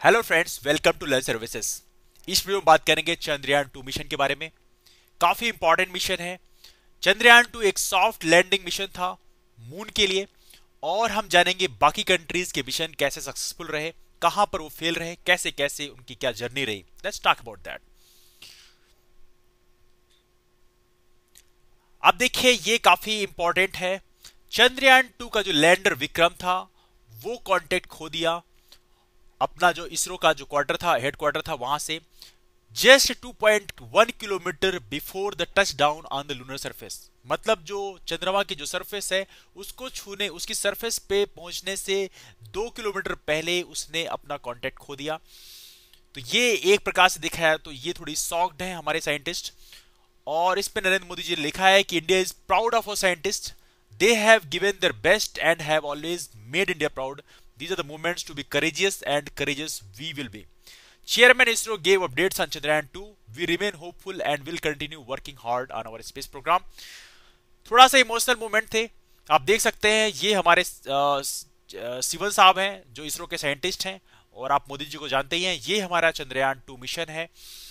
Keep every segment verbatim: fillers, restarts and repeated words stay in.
Hello friends, welcome to learn services. इस video में बात करेंगे चंद्रयान टू मिशन के बारे में। काफी इंपॉर्टेंट मिशन है। चंद्रयान टू एक सॉफ्ट लैंडिंग मिशन था मून के लिए, और हम जानेंगे बाकी कंट्रीज के मिशन कैसे सक्सेसफुल रहे, कहां पर वो फेल रहे, कैसे कैसे उनकी क्या जर्नी रही। Let's talk about that. अब देखिए, ये काफी इंपॉर्टेंट है। चंद्रयान टू का जो लैंडर विक्रम था वो कांटेक्ट खो दिया अपना जो इसरो का जो क्वार्टर था, हेड क्वार्टर था, वहां से just two point one kilometre before the touch down on the lunar surface. मतलब जो चंद्रमा की जो सरफेस है उसको छूने, उसकी सरफेस पे पहुंचने से दो किलोमीटर पहले उसने अपना कांटेक्ट खो दिया। तो ये एक प्रकार से दिखा है, तो ये थोड़ी शॉक्ड है हमारे साइंटिस्ट। और इस पे नरेंद्र मोदी जी ने लिखा है कि India is proud of our scientist, they have given their best and have always made India proud. These are the moments to be courageous, and courageous we will be. Chairman ISRO gave updates on Chandrayaan two. We remain hopeful and will continue working hard on our space program. थोड़ा सा emotional moment थे, आप देख सकते हैं। ये हमारे सिवन साहब हैं जो इसरो के साइंटिस्ट हैं, और आप मोदी जी को जानते ही हैं। ये हमारा चंद्रयान टू मिशन है।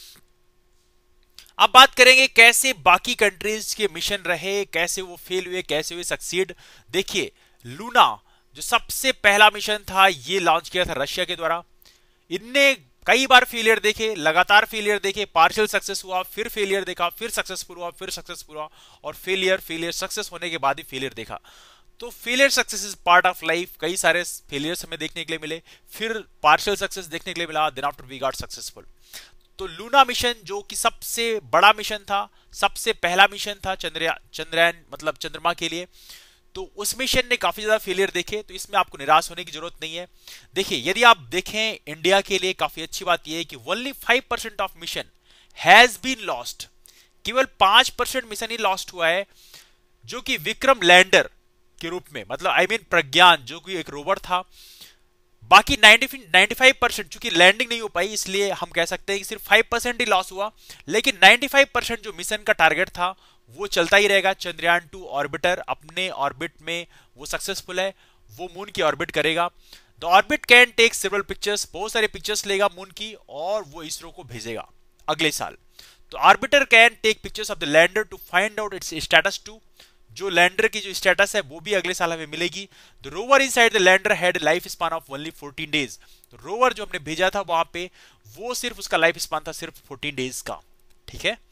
अब बात करेंगे कैसे बाकी कंट्रीज के मिशन रहे, कैसे वो फेल हुए, कैसे हुए सक्सीड। देखिए, लूना जो सबसे पहला मिशन था ये लॉन्च किया था रशिया के द्वारा। इनने कई बार फेलियर देखे, लगातार फेलियर देखे, पार्शियल सक्सेस हुआ, फिर फेलियर देखा, फिर सक्सेसफुल हुआ, फिर सक्सेसफुल हुआ, और फेलियर फेलियर सक्सेस होने के बाद ही फेलियर देखा। तो failure success is part of life. कई सारे फेलियर्स हमें देखने के लिए मिले, फिर पार्शियल सक्सेस देखने के लिए मिला, then after we got successful. तो लूना मिशन जो कि सबसे बड़ा मिशन था, सबसे पहला मिशन था चंद्रयान चंद्रयान मतलब चंद्रमा के लिए, तो उस मिशन ने काफी ज्यादा फेलियर देखे। तो इसमें आपको निराश होने की जरूरत नहीं है। देखिए, यदि आप देखें इंडिया के लिए काफी अच्छी बात यह है कि only five percent of mission has been lost. केवल पांच परसेंट मिशन ही लॉस्ट हुआ है, जो कि विक्रम लैंडर के रूप में, मतलब आई मीन प्रज्ञान जो कि एक रोवर था। बाकी नाइन्टी फाइव परसेंट चूंकि लैंडिंग नहीं हो पाई, इसलिए हम कह सकते हैं कि सिर्फ फाइव परसेंट ही लॉस हुआ। लेकिन नाइन्टी फाइव परसेंट जो मिशन का टारगेट था वो चलता ही रहेगा। चंद्रयान टू ऑर्बिटर अपने ऑर्बिट में वो सक्सेसफुल है, वो मून की ऑर्बिट करेगा। The orbit can take several pictures, बहुत सारे पिक्चर्स लेगा मून की, और वो इसरो को भेजेगा अगले साल। तो orbiter can take pictures of the lander to find out its status too. जो लैंडर की जो स्टेटस है वो भी अगले साल हमें मिलेगी। The rover inside the lander had life span of only fourteen days. तो रोवर जो हमने भेजा था वहां पे, वो सिर्फ उसका लाइफ स्पान था सिर्फ फोर्टीन डेज का। ठीक है।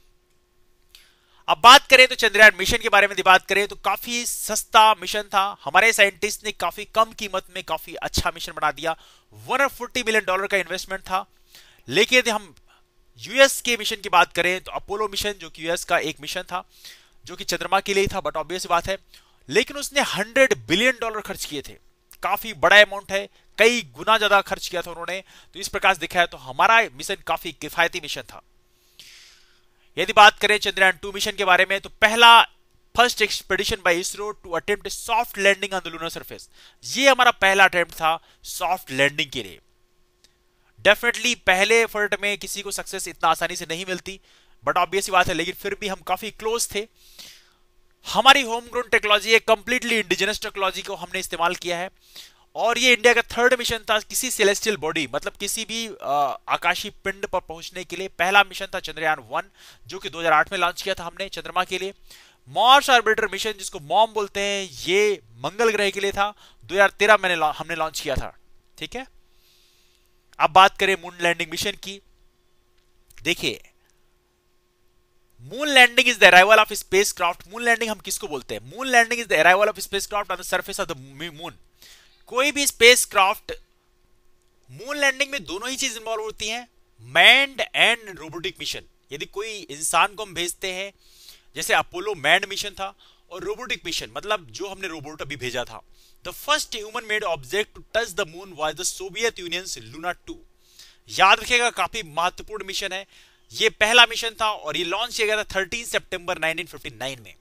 अब बात करें तो चंद्रयान मिशन के बारे में बात करें तो काफी सस्ता मिशन था। हमारे साइंटिस्ट ने काफी कम कीमत में काफी अच्छा मिशन बना दिया। एक सौ चालीस मिलियन डॉलर का इन्वेस्टमेंट था। लेकिन यदि हम यूएस के मिशन की बात करें तो अपोलो मिशन जो कि यूएस का एक मिशन था, जो कि चंद्रमा के लिए था, बट ऑब्वियस बात है, लेकिन उसने हंड्रेड बिलियन डॉलर खर्च किए थे। काफी बड़ा अमाउंट है, कई गुना ज्यादा खर्च किया था उन्होंने। तो इस प्रकार से देखा है तो हमारा मिशन काफी किफायती मिशन था। यदि बात करें चंद्रयान टू मिशन के बारे में तो पहला first expedition by ISRO to attempt soft landing on the lunar surface. ये हमारा पहला अटेम्प्ट था सॉफ्ट लैंडिंग के लिए। डेफिनेटली पहले एफर्ट में किसी को सक्सेस इतना आसानी से नहीं मिलती, बट ऑब्वियस बात है, लेकिन फिर भी हम काफी क्लोज थे। हमारी होम ग्रोन टेक्नोलॉजी है, कंप्लीटली इंडिजिनस टेक्नोलॉजी को हमने इस्तेमाल किया है। और ये इंडिया का थर्ड मिशन था किसी सेलेस्टियल बॉडी, मतलब किसी भी आकाशीय पिंड पर पहुंचने के लिए। पहला मिशन था चंद्रयान वन, जो कि दो हज़ार आठ में लॉन्च किया था हमने चंद्रमा के लिए। मार्स ऑर्बिटर मिशन, जिसको मॉम बोलते हैं, ये मंगल ग्रह के लिए था। दो हज़ार तेरह में हमने लॉन्च किया था। ठीक है। अब बात करें मून लैंडिंग मिशन की। देखिए, moon landing is the arrival of spacecraft. Moon landing हम किसको बोलते हैं? Moon landing is the arrival of spacecraft on the surface of the moon. कोई भी स्पेसक्राफ्ट मून लैंडिंग में दोनों ही चीज इन्वॉल्व होती हैं, मैन्ड एंड रोबोटिक मिशन। यदि कोई इंसान को हम भेजते हैं, जैसे अपोलो मैन्ड मिशन था, और रोबोटिक मिशन मतलब जो हमने रोबोट अभी भेजा था। The first human made object to touch the moon was the Soviet Union's Luna two. याद रखिएगा, काफी महत्वपूर्ण मिशन है। ये पहला मिशन था और ये लॉन्च किया गया था थर्टीन सितंबर नाइनटीन फिफ्टी नाइन में।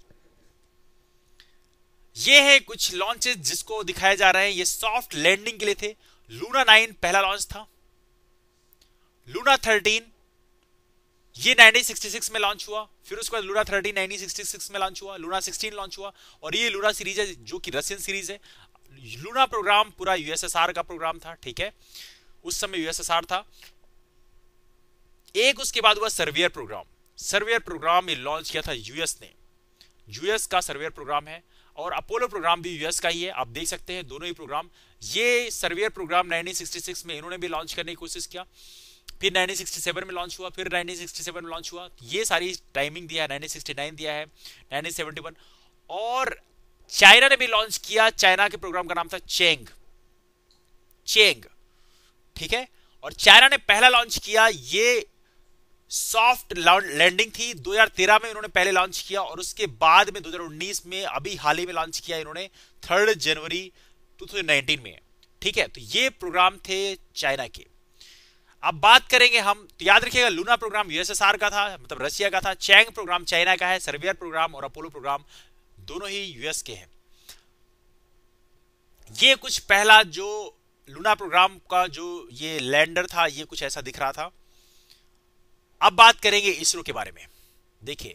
ये है कुछ लॉन्चेस जिसको दिखाया जा रहा है, ये सॉफ्ट लैंडिंग के लिए थे। लूना नाइन पहला लॉन्च था। लूना थर्टीन ये नाइनटीन सिक्सटी सिक्स में लॉन्च हुआ। फिर उसके बाद Luna thirteen nineteen sixty six में लॉन्च हुआ। लूना सिक्सटीन लॉन्च हुआ, और ये लूना सीरीज है जो कि रशियन सीरीज है। लूना प्रोग्राम पूरा यूएसएसआर का प्रोग्राम था। ठीक है। उस समय यूएसएसआर था। एक उसके बाद हुआ सर्वेयर प्रोग्राम। सर्वेयर प्रोग्राम ये लॉन्च किया था यूएस ने, यूएस का सर्वेयर प्रोग्राम है, और अपोलो प्रोग्राम भी यूएस का ही है। आप देख सकते हैं दोनों ही प्रोग्राम। ये surveyor programme nineteen sixty six में इन्होंने भी लॉन्च करने की कोशिश किया, फिर नाइनटीन सिक्सटी सेवन में लॉन्च हुआ, फिर नाइनटीन सिक्सटी सेवन में लॉन्च हुआ। ये सारी टाइमिंग दिया है, नाइनटीन सिक्सटी नाइन दिया है, नाइनटीन सेवेंटी वन। और चाइना ने भी लॉन्च किया। चाइना के प्रोग्राम का नाम था चेंग, चेंग, ठीक है। और चाइना ने पहला लॉन्च किया, ये सॉफ्ट लैंडिंग थी। दो हज़ार तेरह में इन्होंने पहले लॉन्च किया, और उसके बाद में दो हज़ार उन्नीस में अभी हाल ही में लॉन्च किया इन्होंने, थर्ड जनवरी दो हज़ार उन्नीस में, ठीक है। तो ये प्रोग्राम थे चाइना के। अब बात करेंगे हम, तो याद रखिएगा लूना प्रोग्राम यूएसएसआर का था, मतलब रशिया का था। चैंग प्रोग्राम चाइना का है। सर्वेयर प्रोग्राम और अपोलो प्रोग्राम दोनों ही यूएस के हैं। ये कुछ पहला जो लूना प्रोग्राम का जो ये लैंडर था, ये कुछ ऐसा दिख रहा था। अब बात करेंगे इसरो के बारे में। देखिए,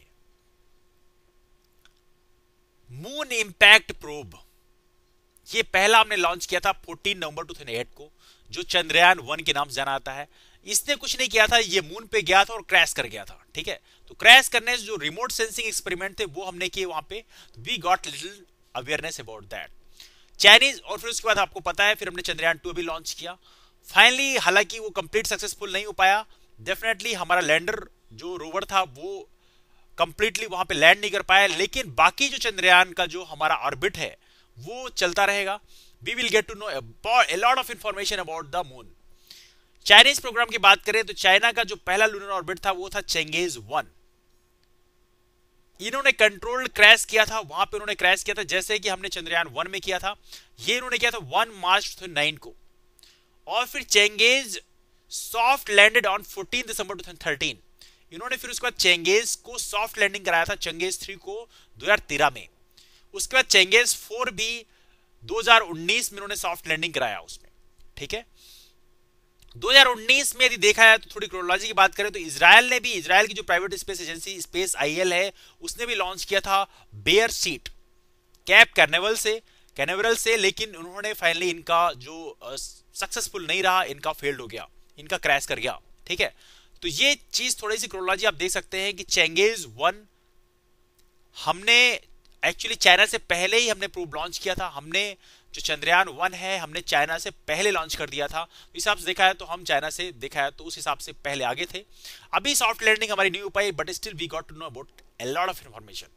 मून इंपैक्ट प्रोब, ये पहला हमने लॉन्च किया था चौदह नवंबर दो हज़ार आठ को, जो चंद्रयान वन के नाम से जाना जाता है। इसने कुछ नहीं किया था, ये मून पे गया था और क्रैश कर गया था, ठीक है। तो क्रैश करने से जो रिमोट सेंसिंग एक्सपेरिमेंट थे वो हमने किए वहां पे, we got little awareness about that. Chinese, और फिर उसके बाद आपको पता है फिर हमने चंद्रयान टू भी लॉन्च किया फाइनली। हालांकि वो कंप्लीट सक्सेसफुल नहीं हो पाया, डेफिनेटली हमारा लैंडर जो रोवर था वो कंप्लीटली वहां पे लैंड नहीं कर पाया, लेकिन बाकी जो चंद्रयान का जो हमारा ऑर्बिट है वो चलता रहेगा। We will get to know a lot of information about the moon. Chinese programme की बात करें तो चाइना का जो पहला लूनर ऑर्बिट था वो था चेंगेज वन। इन्होंने कंट्रोल्ड क्रैश किया था, वहां पे उन्होंने क्रैश किया था जैसे कि हमने चंद्रयान वन में किया था। ये इन्होंने किया था वन मार्च दो हज़ार नौ को, और फिर चेंगेज सॉफ्ट लैंडेड ऑन चौदह दिसंबर दो हज़ार तेरह। इन्होंने फिर उसके बाद चेंगेज को सॉफ्ट लैंडिंग कराया था, चेंगेज थ्री को दो हज़ार तेरह में। उसके बाद चेंगेज फोर भी दो हज़ार उन्नीस में इन्होंने सॉफ्ट लैंडिंग कराया उसमें, ठीक है। दो हज़ार उन्नीस में यदि देखा है तो थोड़ी क्रोनोलॉजी की बात करें तो इजराइल ने भी, इजराइल की जो private space agency space IL है, उसने भी लॉन्च किया था बेयर सीट कैप कैर्नेवल से कैनेवरल से लेकिन उन्होंने फाइनली इनका जो सक्सेसफुल uh, नहीं रहा, इनका फेल्ड हो गया, इनका क्रैश कर गया, ठीक है। तो ये चीज थोड़ी सी क्रोनोलॉजी आप देख सकते हैं कि चेंगेज वन हमने एक्चुअली चाइना से पहले ही हमने प्रूव लॉन्च किया था। हमने जो चंद्रयान वन है हमने चाइना से पहले लॉन्च कर दिया था। इस हिसाब से देखा है तो हम चाइना से देखा है तो उस हिसाब से पहले आगे थे। अभी सॉफ्ट लैंडिंग हमारी नहीं हो पाई, but still we got to know about a lot of information.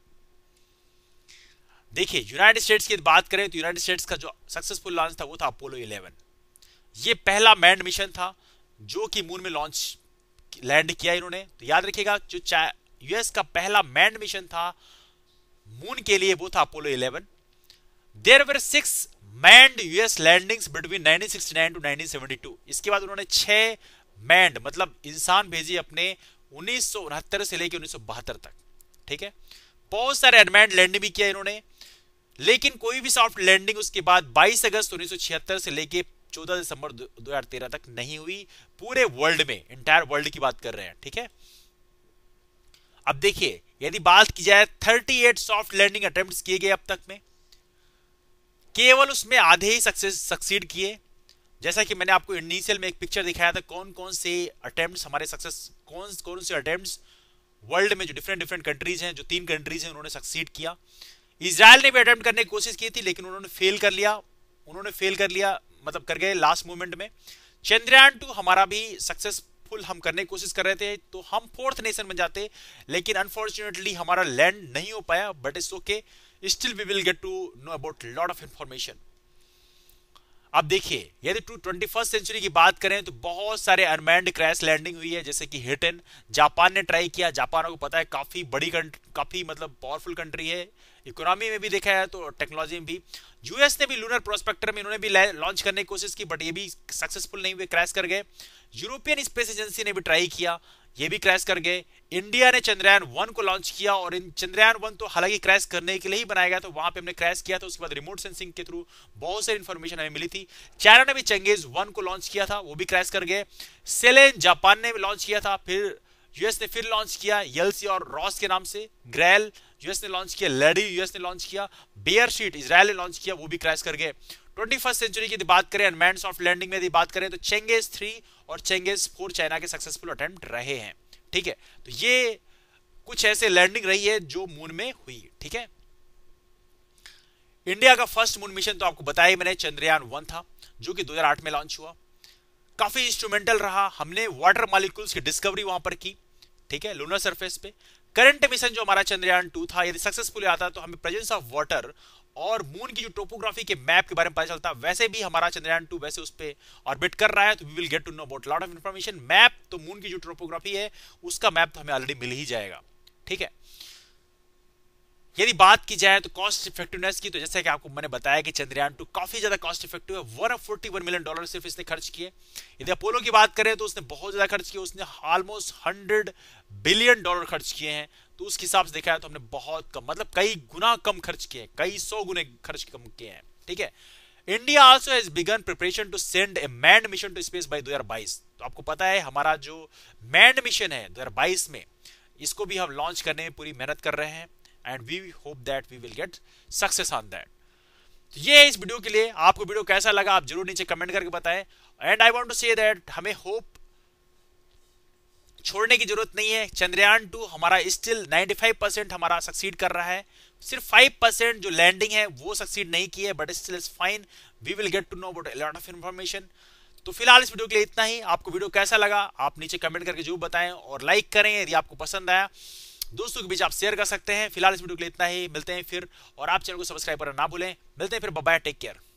देखिए, यूनाइटेड स्टेट्स की बात करें तो यूनाइटेड स्टेट्स का जो सक्सेसफुल लॉन्च था वो था अपोलो इलेवन। ये पहला मैन्ड मिशन था जो कि मून में लॉन्च लैंड किया इन्होंने। तो याद रखिएगा, जो यूएस का पहला मैन्ड मिशन था मून के लिए वो था Apollo eleven. There were six manned US landings between nineteen sixty nine to nineteen seventy two. इसके बाद उन्होंने छह मैन्ड मतलब इंसान भेजे अपने उन्नीस सौ उनहत्तर से लेकर उन्नीस सौ बहत्तर तक, ठीक है। बहुत सारे अनमैन्ड लैंडिंग भी किया इन्होंने, लेकिन कोई भी सॉफ्ट लैंडिंग उसके बाद बाईस अगस्त उन्नीस सौ छिहत्तर से लेकर चौदह दिसंबर दो हज़ार तेरह तक नहीं हुई, पूरे वर्ल्ड में, इंटायर वर्ल्ड की बात कर रहे हैं, ठीक है। अब देखिए, यदि बात की जाए अड़तीस सॉफ्ट लैंडिंग अटेम्प्ट्स किए गए अब तक में, केवल उसमें आधे ही सक्सेस सक्सीड किए। जैसा कि मैंने आपको इनिशियल में एक पिक्चर दिखाया था कौन कौन से अटेम्प्ट्स हमारे सक्सेस, कौन कौन से अटेम्प्ट्स वर्ल्ड में जो डिफरेंट डिफरेंट कंट्रीज हैं, जो तीन कंट्रीज हैं, उन्होंने सक्सीड किया। इजराइल ने भी अटेम्प्ट करने की कोशिश की थी लेकिन उन्होंने फेल कर लिया, उन्होंने फेल कर लिया मतलब कर गए लास्ट मोमेंट में। चंद्रयान टू हमारा भी सक्सेसफुल हम करने की कोशिश कर रहे थे तो हम फोर्थ नेशन बन जाते, लेकिन अनफॉर्चुनेटली हमारा लैंड नहीं हो पाया, but it's okay, still we will get to know about lot of information. अब देखिए, यदि टू ट्वेंटी फर्स्ट सेंचुरी की बात करें तो बहुत सारे अनमैन्ड क्रैश लैंडिंग हुई है, जैसे कि हिटन जापान ने ट्राई किया। जापान को पता है काफी बड़ी काफी मतलब पावरफुल कंट्री है, इकोनॉमी में भी देखा है तो टेक्नोलॉजी में भी। यूएस ने भी लूनर प्रोस्पेक्टर में इन्होंने भी लॉन्च करने की कोशिश की, बट ये भी सक्सेसफुल नहीं हुए, क्रैश कर गए। यूरोपियन स्पेस एजेंसी ने भी ट्राई किया, ये भी क्रैश कर गए। इंडिया ने चंद्रयान वन को लॉन्च किया, और इन चंद्रयान वन तो हालांकि क्रैश करने के लिए ही बनाया गया, तो वहां पे हमने क्रैश किया था। उसके बाद रिमोट सेंसिंग के थ्रू बहुत सारी इंफॉर्मेशन हमें मिली थी। चाइना ने भी चंगेज वन को लॉन्च किया था, वो भी क्रैश कर गए। सेलेन जापान ने भी लॉन्च किया था, फिर यूएस ने फिर लॉन्च किया यल्सी और रॉस के नाम से, ग्रैल यूएस ने लॉन्च किया, लेडी यूएस ने लॉन्च किया, बेयर शीट इजराइल ने लॉन्च किया, वो भी क्रैश कर गए। ट्वेंटी फर्स्ट सेंचुरी की बात करें, अनमैन्ड सॉफ्ट लैंडिंग में यदि बात करें तो चेंगेज थ्री और चेंगेज फोर चाइना के सक्सेसफुल अटेम्प्ट रहे हैं। ठीक है, तो ये कुछ ऐसे लैंडिंग रही है जो मून में हुई। ठीक है, इंडिया का फर्स्ट मून मिशन तो आपको बताया मैंने, चंद्रयान वन था जो कि दो हज़ार आठ में लॉन्च हुआ। काफी इंस्ट्रूमेंटल रहा, हमने वाटर मॉलिक्यूल्स की डिस्कवरी वहां पर की। ठीक है, लूनर सरफेस पे। करंट मिशन जो हमारा चंद्रयान टू था, यदि सक्सेसफुल आता तो हमें प्रेजेंस ऑफ वाटर और मून की जो टोपोग्राफी के मैप के बारे में पता चलता। वैसे भी हमारा चंद्रयान टू वैसे उस पे ऑर्बिट कर रहा है, तो we will get to know about lot of information. Map तो मून की जो टोपोग्राफी है उसका मैप तो हमें ऑलरेडी मिल ही जाएगा। ठीक है, यदि बात की जाए तो कॉस्ट इफेक्टिवनेस की, तो जैसे कि आपको मैंने बताया कि चंद्रयान टू काफी ज्यादा कॉस्ट इफेक्टिव है। One forty one million dollar सिर्फ इसने खर्च किए। यदि अपोलो की बात करें तो उसने बहुत ज्यादा खर्च किया, उसने ऑलमोस्ट हंड्रेड बिलियन डॉलर खर्च किए हैं। तो उस हिसाब से देखा है तो हमने बहुत कम, मतलब कई गुना कम खर्च किए, कई सौ गुने खर्च कम किए हैं। ठीक है, India also has begun preparation to send a manned mission to space by दो हज़ार बाईस। तो आपको पता है हमारा जो मैन्ड मिशन है दो हज़ार बाईस में, इसको भी हम लॉन्च करने में पूरी मेहनत कर रहे हैं and we hope that we will get success on that. तो ये है इस वीडियो के लिए। आपको वीडियो कैसा लगा आप जरूर नीचे कमेंट करके बताएं। And I want to say that हमें होप छोड़ने की जरूरत नहीं है। चंद्रयान टू हमारा स्टिल पचानवे परसेंट हमारा सक्सीड कर रहा है, सिर्फ फाइव परसेंट जो लैंडिंग है वो सक्सीड नहीं की है, but still is fine, we will get to know about a lot of information. तो फिलहाल इस वीडियो के लिए इतना ही। आपको वीडियो कैसा लगा आप नीचे कमेंट करके जरूर बताएं और लाइक करें यदि आपको पसंद आया। दोस्तों के बीच आप शेयर कर सकते हैं। फिलहाल इस वीडियो के लिए इतना ही, मिलते हैं फिर, और आप चैनल को सब्सक्राइब करना ना भूलें। मिलते हैं फिर, बाय बाय, टेक केयर।